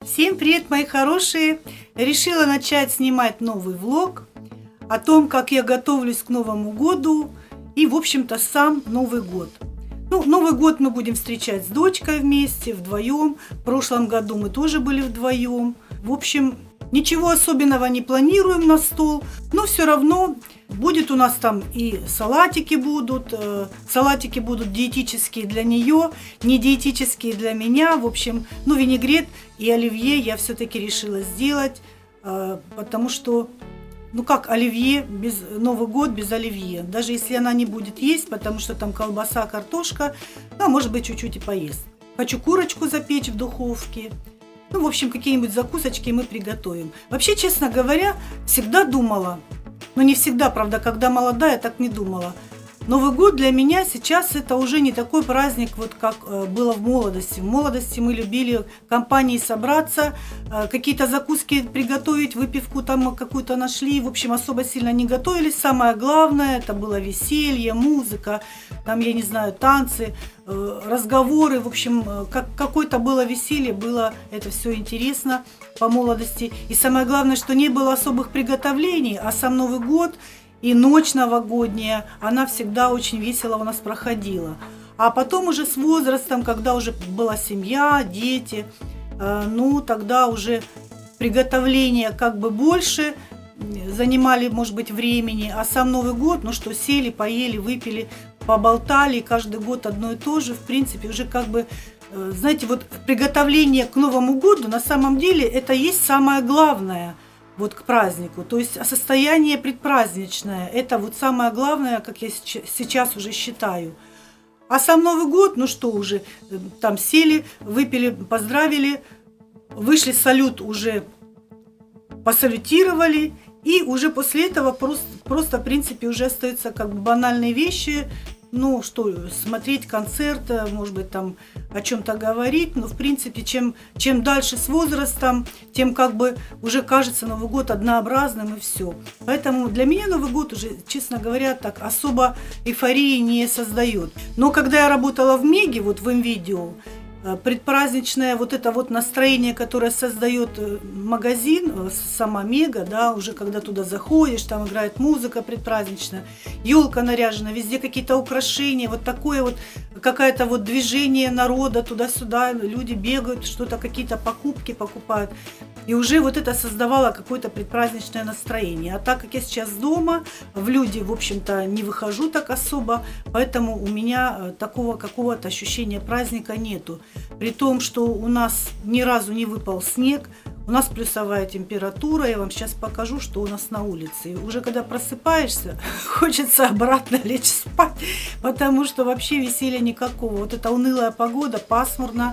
Всем привет, мои хорошие! Решила начать снимать новый влог о том, как я готовлюсь к Новому году и, в общем-то, сам Новый год. Ну, Новый год мы будем встречать с дочкой вместе, вдвоем. В прошлом году мы тоже были вдвоем. В общем, ничего особенного не планируем на стол, но все равно будет у нас там и салатики будут диетические для нее, не диетические для меня. В общем, ну, винегрет и оливье я все-таки решила сделать, потому что, ну как оливье, Новый год без оливье, даже если она не будет есть, потому что там колбаса, картошка, ну, может быть, чуть-чуть и поест. Хочу курочку запечь в духовке. Ну, в общем, какие-нибудь закусочки мы приготовим. Вообще, честно говоря, всегда думала, но не всегда, правда, когда молодая, так не думала. Новый год для меня сейчас это уже не такой праздник, вот как было в молодости. В молодости мы любили компанией собраться, какие-то закуски приготовить, выпивку там какую-то нашли. В общем, особо сильно не готовились. Самое главное, это было веселье, музыка, там, я не знаю, танцы, разговоры. В общем, какое-то было веселье, было это все интересно по молодости. И самое главное, что не было особых приготовлений, а сам Новый год и ночь новогодняя, она всегда очень весело у нас проходила. А потом уже с возрастом, когда уже была семья, дети, ну тогда уже приготовления как бы больше занимали, может быть, времени. А сам Новый год, ну что, сели, поели, выпили, поболтали, каждый год одно и то же. В принципе, уже как бы, знаете, вот приготовление к Новому году на самом деле это есть самое главное. Вот к празднику, то есть состояние предпраздничное, это вот самое главное, как я сейчас уже считаю. А сам Новый год, ну что уже, там сели, выпили, поздравили, вышли, салют уже посалютировали, и уже после этого просто в принципе уже остаются как бы банальные вещи. Ну что, смотреть концерт, может быть, там о чем-то говорить, но в принципе, чем дальше с возрастом, тем как бы уже кажется Новый год однообразным и все. Поэтому для меня Новый год уже, честно говоря, так особо эйфории не создает. Но когда я работала в Меге, вот в МВидео, предпраздничное вот это вот настроение, которое создает магазин, сама Мега, да, уже когда туда заходишь, там играет музыка предпраздничная, елка наряжена, везде какие-то украшения, вот такое вот, какое-то вот движение народа туда-сюда, люди бегают, что-то, какие-то покупки покупают. И уже вот это создавало какое-то предпраздничное настроение. А так как я сейчас дома, в люди, в общем-то, не выхожу так особо, поэтому у меня такого какого-то ощущения праздника нету. При том, что у нас ни разу не выпал снег, у нас плюсовая температура, я вам сейчас покажу, что у нас на улице. И уже когда просыпаешься, хочется обратно лечь спать, потому что вообще веселья никакого. Вот эта унылая погода, пасмурно,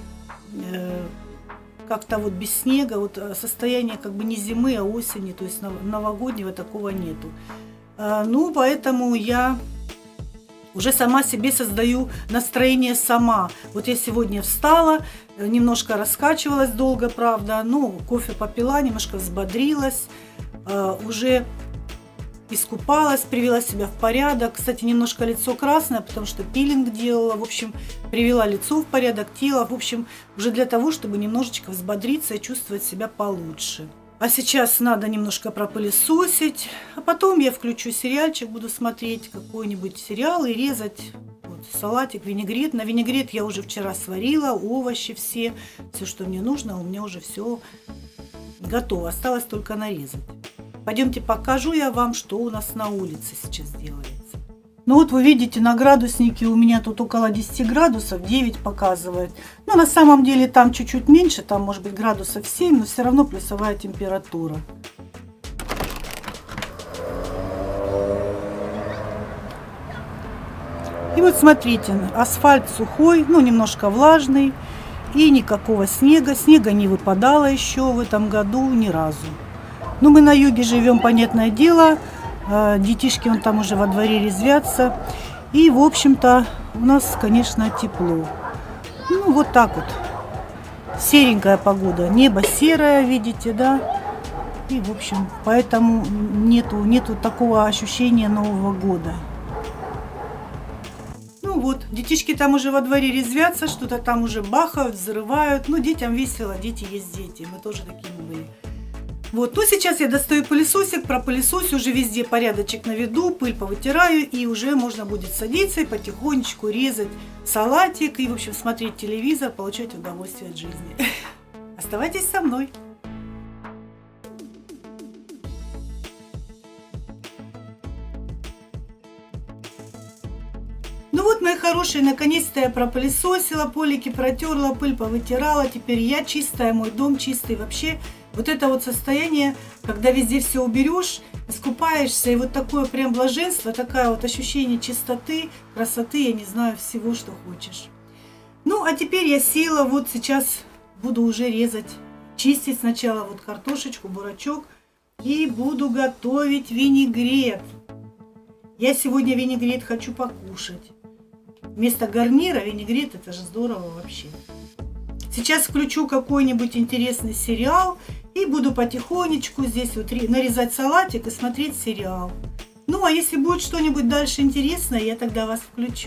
как-то вот без снега, вот состояние как бы не зимы, а осени, то есть новогоднего такого нету. Ну, поэтому я уже сама себе создаю настроение сама. Вот я сегодня встала, немножко раскачивалась долго, правда, ну, кофе попила, немножко взбодрилась, уже искупалась, привела себя в порядок. Кстати, немножко лицо красное, потому что пилинг делала. В общем, привела лицо в порядок, тело. В общем, уже для того, чтобы немножечко взбодриться и чувствовать себя получше. А сейчас надо немножко пропылесосить. А потом я включу сериальчик, буду смотреть какой-нибудь сериал и резать вот, салатик, винегрет. На винегрет я уже вчера сварила, овощи все, что мне нужно, у меня уже все готово. Осталось только нарезать. Пойдемте покажу я вам, что у нас на улице сейчас делается. Ну вот вы видите, на градуснике у меня тут около 10 градусов, 9 показывает. Но на самом деле там чуть-чуть меньше, там может быть градусов 7, но все равно плюсовая температура. И вот смотрите, асфальт сухой, ну немножко влажный и никакого снега. Снега не выпадало еще в этом году ни разу. Ну, мы на юге живем, понятное дело, детишки вон там уже во дворе резвятся. И, в общем-то, у нас, конечно, тепло. Ну, вот так вот. Серенькая погода, небо серое, видите, да? И, в общем, поэтому нету такого ощущения Нового года. Ну, вот, детишки там уже во дворе резвятся, что-то там уже бахают, взрывают. Ну, детям весело, дети есть дети, мы тоже такими были. Вот, ну сейчас я достаю пылесосик, пропылесосю, уже везде порядочек наведу, пыль повытираю, и уже можно будет садиться и потихонечку резать салатик, и, в общем, смотреть телевизор, получать удовольствие от жизни. Оставайтесь со мной. Ну вот, мои хорошие, наконец-то я пропылесосила, полики протерла, пыль повытирала, теперь я чистая, мой дом чистый. Вообще, вот это вот состояние, когда везде все уберешь, искупаешься, и вот такое прям блаженство, такое вот ощущение чистоты, красоты, я не знаю, всего, что хочешь. Ну, а теперь я села, вот сейчас буду уже резать, чистить сначала вот картошечку, бурачок, и буду готовить винегрет. Я сегодня винегрет хочу покушать. Вместо гарнира винегрет, это же здорово вообще. Сейчас включу какой-нибудь интересный сериал и буду потихонечку здесь вот нарезать салатик и смотреть сериал. Ну, а если будет что-нибудь дальше интересное, я тогда вас включу.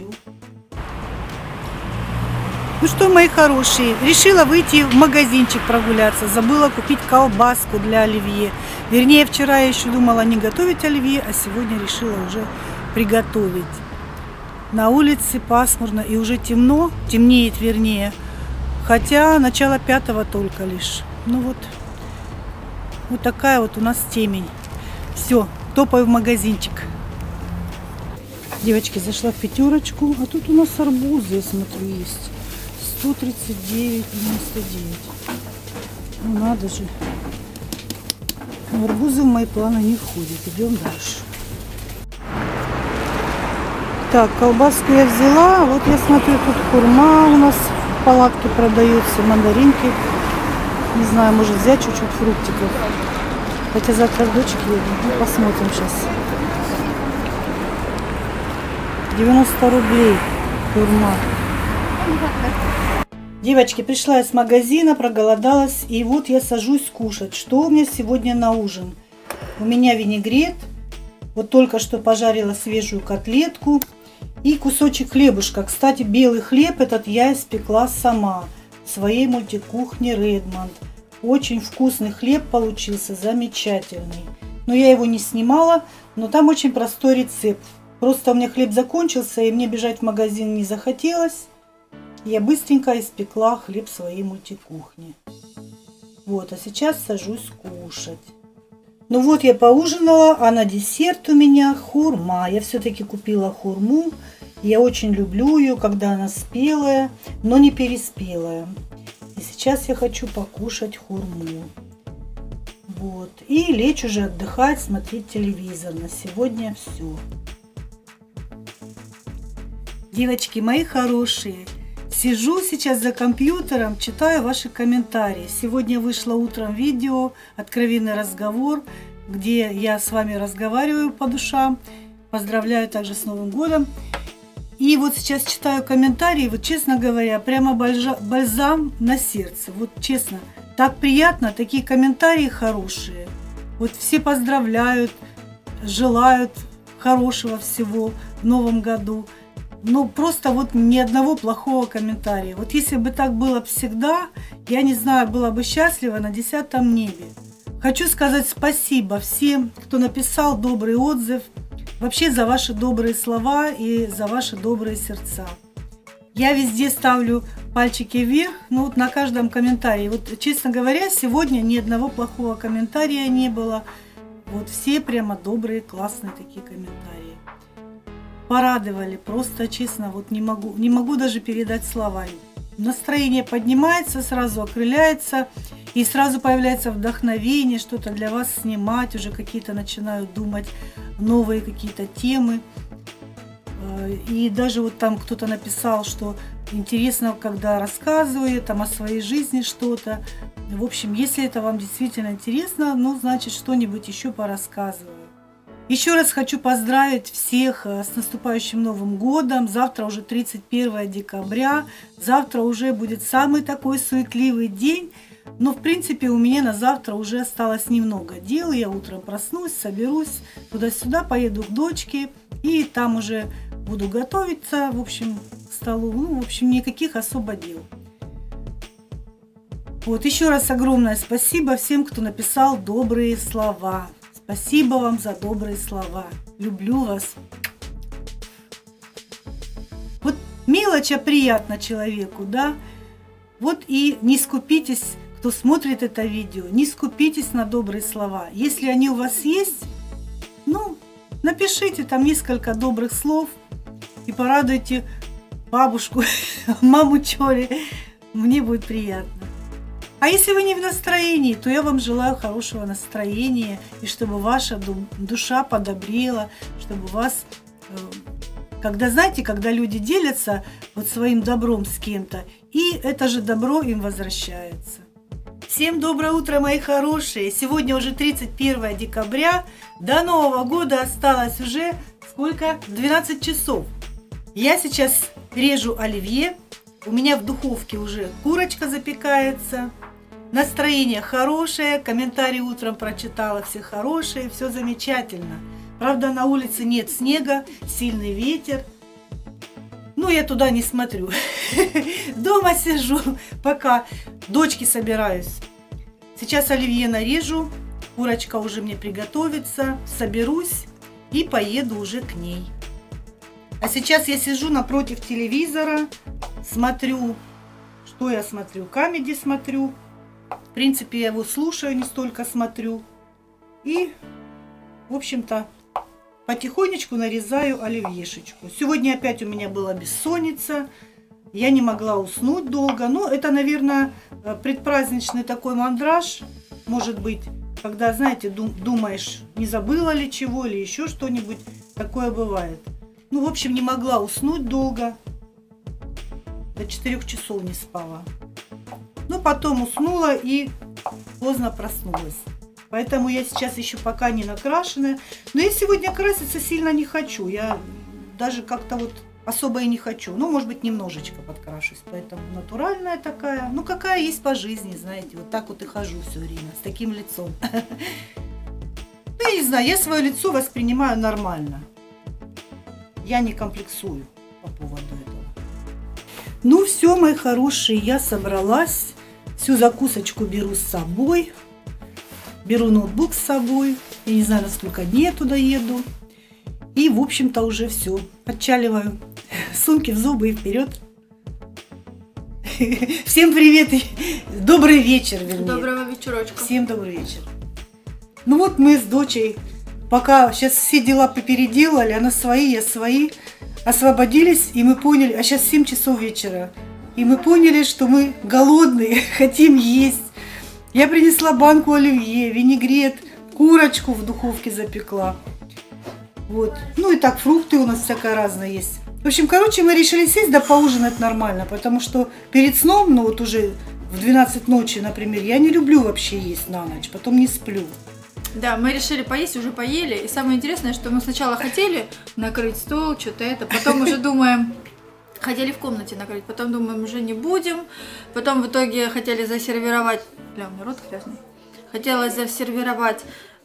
Ну что, мои хорошие, решила выйти в магазинчик прогуляться. Забыла купить колбаску для оливье. Вернее, вчера я еще думала не готовить оливье, а сегодня решила уже приготовить. На улице пасмурно и уже темно, темнеет вернее. Хотя начало 5-го только лишь. Ну вот такая вот у нас темень. Все, топаю в магазинчик. Девочки, зашла в пятерочку, а тут у нас арбузы, я смотрю, есть. 139,99. Ну надо же. Но арбузы в мои планы не входят. Идем дальше. Так, колбаску я взяла. Вот я смотрю, тут хурма у нас в палатке продается, мандаринки. Не знаю, может взять чуть-чуть фруктиков. Хотя завтра к дочке еду. Ну, посмотрим сейчас. 90 рублей хурма. Девочки, пришла я с магазина, проголодалась, и вот я сажусь кушать. Что у меня сегодня на ужин? У меня винегрет, вот только что пожарила свежую котлетку и кусочек хлебушка. Кстати, белый хлеб этот я испекла сама в своей мультикухне Redmond. Очень вкусный хлеб получился, замечательный. Но я его не снимала, но там очень простой рецепт. Просто у меня хлеб закончился, и мне бежать в магазин не захотелось. Я быстренько испекла хлеб в своей мультикухне. Вот, а сейчас сажусь кушать. Ну вот я поужинала, а на десерт у меня хурма. Я все-таки купила хурму. Я очень люблю ее, когда она спелая, но не переспелая. И сейчас я хочу покушать хурму. Вот. И лечь уже отдыхать, смотреть телевизор. На сегодня все. Девочки мои хорошие, сижу сейчас за компьютером, читаю ваши комментарии. Сегодня вышло утром видео «Откровенный разговор», где я с вами разговариваю по душам. Поздравляю также с Новым годом. И вот сейчас читаю комментарии, вот честно говоря, прямо бальзам на сердце. Вот честно, так приятно, такие комментарии хорошие. Вот все поздравляют, желают хорошего всего в Новом году. Ну, просто вот ни одного плохого комментария. Вот если бы так было всегда, я не знаю, была бы счастлива на 10-м небе. Хочу сказать спасибо всем, кто написал добрый отзыв, вообще за ваши добрые слова и за ваши добрые сердца. Я везде ставлю пальчики вверх, ну вот на каждом комментарии. Вот, честно говоря, сегодня ни одного плохого комментария не было. Вот все прямо добрые, классные такие комментарии. Порадовали, просто честно, вот не могу даже передать словами. Настроение поднимается, сразу окрыляется, и сразу появляется вдохновение, что-то для вас снимать, уже какие-то начинают думать новые какие-то темы. И даже вот там кто-то написал, что интересно, когда рассказываю там о своей жизни что-то. В общем, если это вам действительно интересно, ну, значит, что-нибудь еще порассказываю. Еще раз хочу поздравить всех с наступающим Новым годом. Завтра уже 31 декабря. Завтра уже будет самый такой суетливый день. Но, в принципе, у меня на завтра уже осталось немного дел. Я утром проснусь, соберусь, туда-сюда поеду к дочке. И там уже буду готовиться, в общем, к столу. Ну, в общем, никаких особо дел. Вот, еще раз огромное спасибо всем, кто написал добрые слова. Спасибо вам за добрые слова. Люблю вас. Вот мелочь, а приятно человеку, да? Вот и не скупитесь, кто смотрит это видео, не скупитесь на добрые слова. Если они у вас есть, ну, напишите там несколько добрых слов и порадуйте бабушку, маму Чоли. Мне будет приятно. А если вы не в настроении, то я вам желаю хорошего настроения, и чтобы ваша душа подобрела, чтобы вас, когда, знаете, когда люди делятся вот своим добром с кем-то, и это же добро им возвращается. Всем доброе утро, мои хорошие! Сегодня уже 31 декабря, до Нового года осталось уже сколько? 12 часов. Я сейчас режу оливье, у меня в духовке уже курочка запекается. Настроение хорошее, комментарии утром прочитала, все хорошие, все замечательно. Правда, на улице нет снега, сильный ветер. Ну, я туда не смотрю. Дома сижу, пока дочки собираюсь. Сейчас оливье нарежу, курочка уже мне приготовится, соберусь и поеду уже к ней. А сейчас я сижу напротив телевизора, смотрю, что я смотрю, комедий смотрю. В принципе, я его слушаю, не столько смотрю. И, в общем-то, потихонечку нарезаю оливьешечку. Сегодня опять у меня была бессонница. Я не могла уснуть долго. Но это, наверное, предпраздничный такой мандраж. Может быть, когда, знаете, думаешь, не забыла ли чего, или еще что-нибудь. Такое бывает. Ну, в общем, не могла уснуть долго. До 4 часов не спала. Но потом уснула и поздно проснулась. Поэтому я сейчас еще пока не накрашенная. Но я сегодня краситься сильно не хочу. Я даже как-то вот особо и не хочу. Ну, может быть, немножечко подкрашусь. Поэтому натуральная такая. Ну, какая есть по жизни, знаете. Вот так вот и хожу все время. С таким лицом. Ну, я не знаю. Я свое лицо воспринимаю нормально. Я не комплексую по поводу этого. Ну, все, мои хорошие. Я собралась. Всю закусочку беру с собой. Беру ноутбук с собой. Я не знаю, на сколько дней я туда еду. И, в общем-то, уже все. Отчаливаю. Сумки в зубы и вперед. Всем привет. Добрый вечер, вернее. Доброго вечерочка. Всем добрый вечер. Ну вот мы с дочей, пока сейчас все дела попеределали, она свои, я свои, освободились, и мы поняли, а сейчас 7 часов вечера. И мы поняли, что мы голодные, хотим есть. Я принесла банку оливье, винегрет, курочку в духовке запекла. Вот. Ну и так, фрукты у нас всякое разное есть. В общем, короче, мы решили сесть да поужинать нормально, потому что перед сном, ну вот уже в 12 ночи, например, я не люблю вообще есть на ночь, потом не сплю. Да, мы решили поесть, уже поели. И самое интересное, что мы сначала хотели накрыть стол, что-то это, потом уже думаем... Хотели в комнате накрыть, потом думаем, уже не будем. Потом в итоге хотели засервировать... Бля, у меня рот грязный. Хотелось засервировать...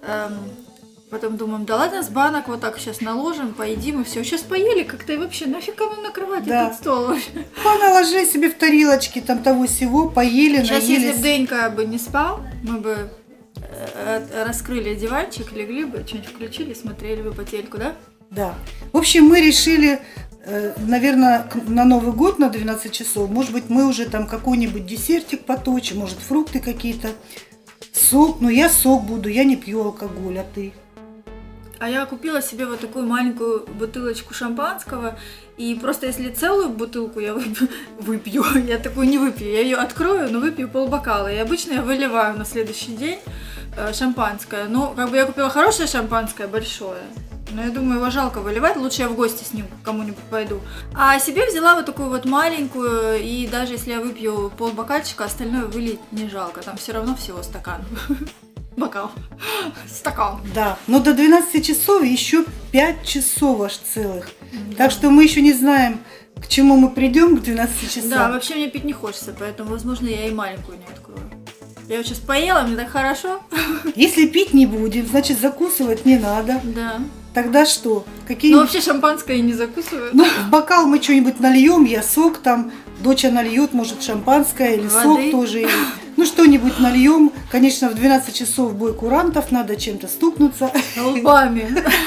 Потом думаем, да ладно, с банок вот так сейчас наложим, поедим и все. Сейчас поели как-то и вообще нафиг кому накрывать этот стол вообще. Поналожи себе в тарелочки там того всего, поели, сейчас, наелись. если бы Денька бы не спал, мы бы раскрыли диванчик, легли бы, что-нибудь включили, смотрели бы по телеку, да? Да. В общем, мы решили... Наверное, на Новый год на 12 часов, может быть, мы уже там какой-нибудь десертик поточим, может, фрукты какие-то, сок, но я сок буду, я не пью алкоголь, а ты? А я купила себе вот такую маленькую бутылочку шампанского, и просто если целую бутылку я выпью, я такую не выпью, я ее открою, но выпью полбокала, и обычно я выливаю на следующий день шампанское, но как бы я купила хорошее шампанское, большое. Но я думаю, его жалко выливать, лучше я в гости с ним кому-нибудь пойду. А себе взяла вот такую вот маленькую, и даже если я выпью полбокальчика, остальное вылить не жалко. Там все равно всего стакан. Бокал. Стакан. Да, но до 12 часов еще 5 часов аж целых. Да. Так что мы еще не знаем, к чему мы придем к 12 часам. Да, вообще мне пить не хочется, поэтому, возможно, я и маленькую не открою. Я вот сейчас поела, мне так хорошо. Если пить не будем, значит закусывать не надо. Да. Тогда что? Ну, вообще шампанское я не закусываю. Ну, в бокал мы что-нибудь нальем, я сок там, доча нальет, может, шампанское или воды. сок тоже. Ну, что-нибудь нальем. Конечно, в 12 часов бой курантов, надо чем-то стукнуться. Лбами.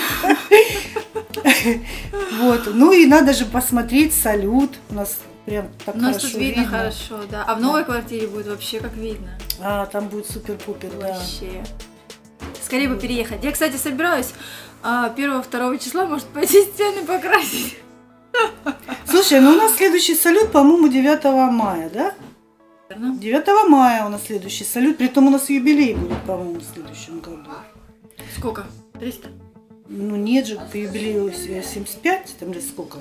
Вот. Ну и надо же посмотреть салют. У нас прям так У нас хорошо тут видно хорошо, да. А в новой квартире будет вообще как видно. А, там будет супер-пупер, да. Вообще. Скорее бы переехать. Я, кстати, собираюсь 1-2 числа, может, пойти стены покрасить. Слушай, ну у нас следующий салют, по-моему, 9 мая, да? 9 мая у нас следующий салют. Притом у нас юбилей будет, по-моему, в следующем году. Сколько? 300? Ну нет же, по юбилею 75, там же сколько?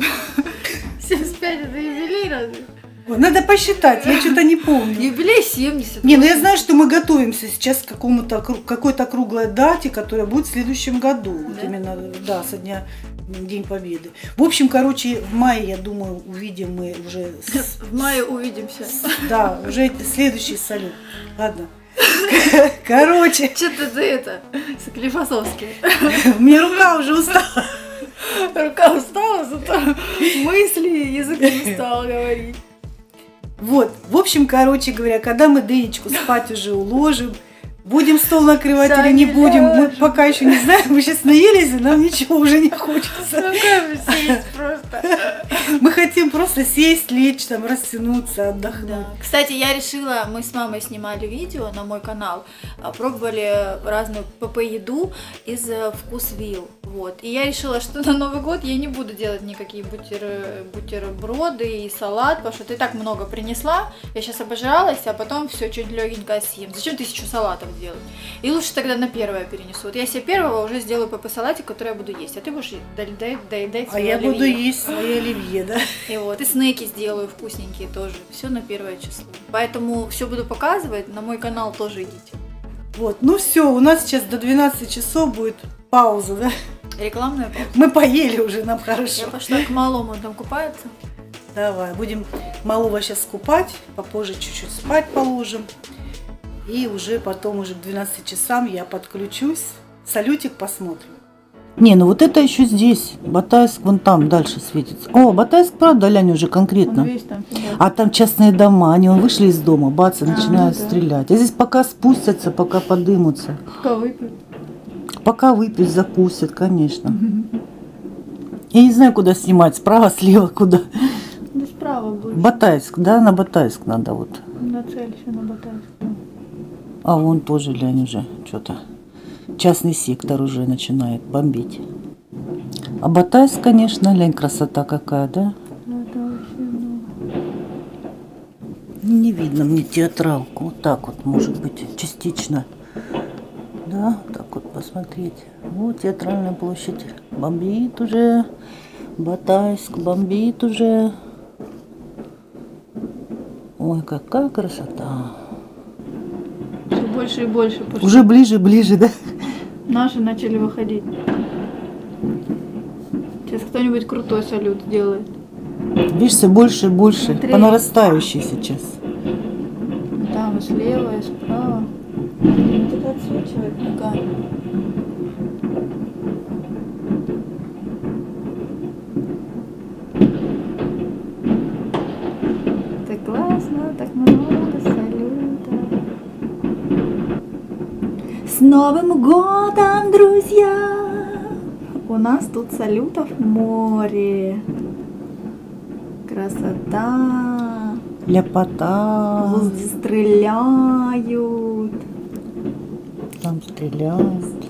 75 это юбилей разве? Ой, надо посчитать, я что-то не помню. Юбилей 70. Не, ну я знаю, что мы готовимся сейчас к какой-то круглой дате, которая будет в следующем году. Да? Вот именно, да, со дня День Победы. В общем, короче, в мае, я думаю, увидим мы уже... В мае увидимся. Да, уже следующий салют. Ладно. Короче. Что-то ты это, Склифосовский. Мне рука уже устала. Рука устала, зато мысли, язык не устал говорить. Вот, в общем, короче говоря, когда мы Денечку спать уже уложим, будем стол накрывать или не будем, мы пока еще не знаем, мы сейчас наелись, и нам ничего уже не хочется. Ну как сесть просто. Мы хотим просто сесть, лечь, там, растянуться, отдохнуть. Да. Кстати, я решила, мы с мамой снимали видео на мой канал, пробовали разную ПП-еду из Вкусвилл. Вот. И я решила, что на Новый год я не буду делать никакие бутерброды и салат, потому что ты так много принесла, я сейчас обожралась, а потом все чуть легенькое съем. Зачем 1000 салатов делать? И лучше тогда на первое перенесу. Вот я себе первого уже сделаю ПП-салатик, который я буду есть, а ты будешь доедать А я буду есть свои оливье, да? И вот, и снеки сделаю вкусненькие тоже. Все на 1 число. Поэтому все буду показывать, на мой канал тоже идите. Вот, ну все, у нас сейчас до 12 часов будет пауза, да? Рекламная пауза. Мы поели уже, нам хорошо. Я пошла к малому, он там купается. Давай, будем малого сейчас купать, попозже чуть-чуть спать положим. И уже потом, уже к 12 часам я подключусь, салютик посмотрим. Не, ну вот это еще здесь, Батайск, вон там дальше светится. О, Батайск, правда, Лянь, уже конкретно. А там частные дома, они вышли из дома, бац, и начинают стрелять. А здесь пока спустятся, пока подымутся. Пока выпьют. Пока выпьют, запустят, конечно. Я не знаю, куда снимать, справа, слева, куда. Да справа будет. Батайск, да, на Батайск надо вот. Нацелься на Батайск. А вон тоже, Лянь, уже что-то. Частный сектор уже начинает бомбить. А Батайск, конечно, Лянь, красота какая, да? Ну, это вообще, Не видно мне театралку. Вот так вот, может быть, частично. Да, так вот посмотреть. Вот театральная площадь. Бомбит уже. Батайск бомбит уже. Ой, какая красота. все больше и больше пошло. Уже ближе, ближе, да? Наши начали выходить. Сейчас кто-нибудь крутой салют сделает. Видишь, все больше и больше. Смотри. По нарастающей сейчас. Там и слева, и справа. Вот это отсвечивает ногами. Так классно, так много салютов. С Новым годом, друзья! У нас тут салютов море. Красота. Ляпота. Звезды стреляют. Там стреляют.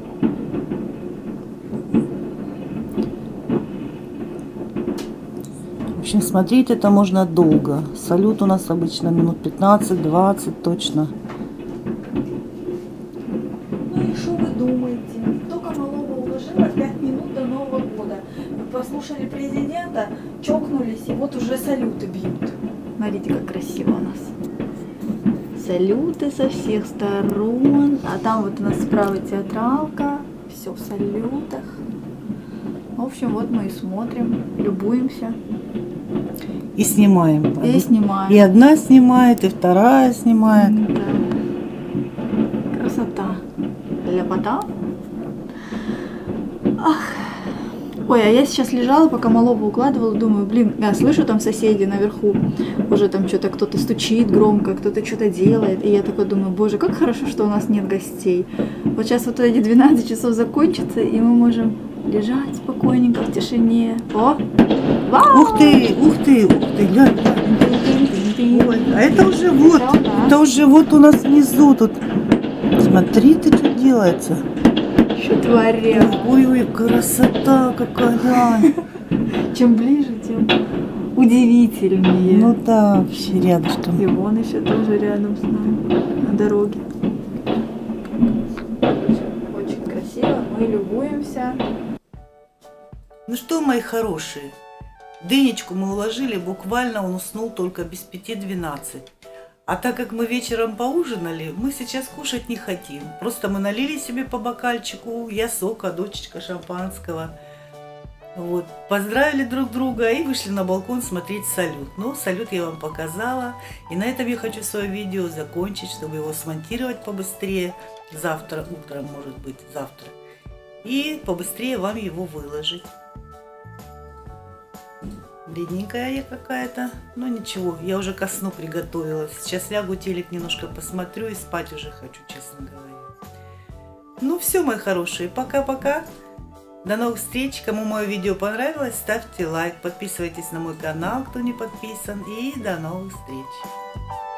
В общем, смотреть это можно долго. Салют у нас обычно минут 15-20 точно. Ну и что вы думаете? Только малого уложила 5 минут до Нового года. Вы послушали президента, чокнулись, и вот уже салюты бьют. Смотрите, как красиво у нас. Салюты со всех сторон. А там вот у нас справа театралка. Все в салютах. В общем, вот мы и смотрим, любуемся. И снимаем. И снимаем. И одна снимает, и вторая снимает. Да. Красота. Ляпота. Ой, а я сейчас лежала, пока малого укладывала, думаю, блин, я слышу там соседи наверху, уже там что-то кто-то стучит громко, кто-то что-то делает, и я такой думаю, боже, как хорошо, что у нас нет гостей. Вот сейчас вот эти 12 часов закончатся, и мы можем лежать спокойненько в тишине. О! Вау! Ух ты, глянь. Ой, а это уже вот, это уже вот у нас внизу тут. Смотри, ты что делается. Что творят? Ой, красота какая. Чем ближе, тем удивительнее. Ну да, вообще рядышком. И вон еще тоже рядом с нами, на дороге. Очень красиво, мы любуемся. Ну что, мои хорошие, Дынечку мы уложили, буквально он уснул только без 5:12. А так как мы вечером поужинали, мы сейчас кушать не хотим. Просто мы налили себе по бокальчику, я сока, дочечка шампанского. Вот, поздравили друг друга и вышли на балкон смотреть салют. Ну, салют я вам показала. И на этом я хочу свое видео закончить, чтобы его смонтировать побыстрее. Завтра утром, может быть, завтра. И побыстрее вам его выложить. Бедненькая я какая-то. Но ничего, я уже ко сну приготовилась. Сейчас лягу, телек немножко посмотрю и спать уже хочу, честно говоря. Ну все, мои хорошие, пока-пока. До новых встреч. Кому мое видео понравилось, ставьте лайк. Подписывайтесь на мой канал, кто не подписан. И до новых встреч.